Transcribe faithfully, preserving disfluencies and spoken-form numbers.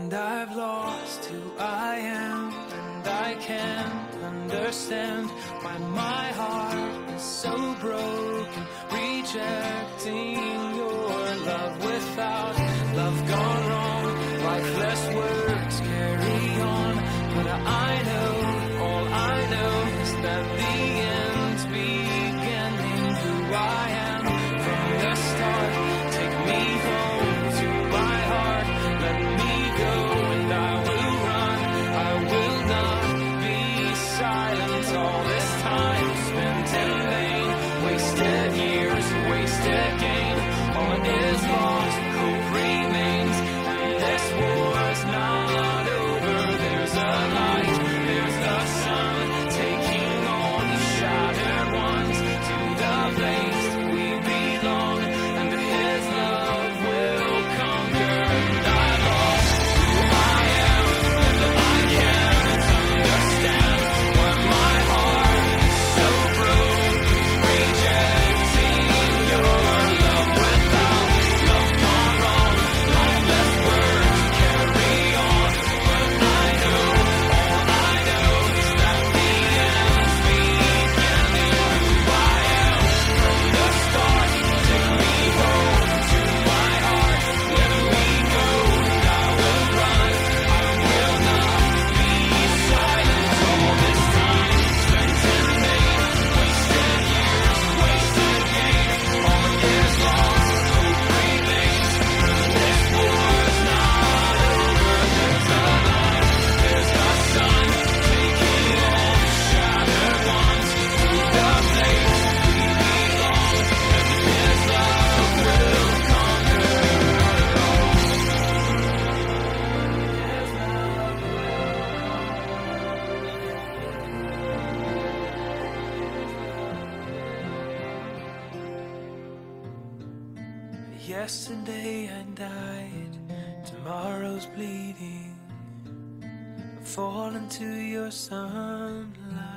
And I've lost who I am, and I can't understand why my heart is so broken, rejecting your love. Without love gone wrong, lifeless words carry on. But I know, all I know is that the end's beginning. Who I am from the start, take me home to my heart, let me go and I will run. I will not be silent. All this time spent in vain, wasted years, wasted gain. All is lost, hope remains, and this war's not over. There's a light, there's the sun, taking all the shattered ones to the place we belong, and his love will conquer. And I lost who I am, and I can't understand why my heart is so broken, rejecting your love. Without love gone wrong, lifeless words carry on. But I know, all I know is that the end's beginning. Who I am from the start, take me home to my heart, let me go and I will run. I will not be silent. All this time spent in vain, wasted years, wasted gain. All is lost, hope remains, and this war's not over. There's a light, there's the sun, taking all the shattered ones to the place we belong, and his love will conquer. Yesterday I died, tomorrow's bleeding. Fall into your sunlight.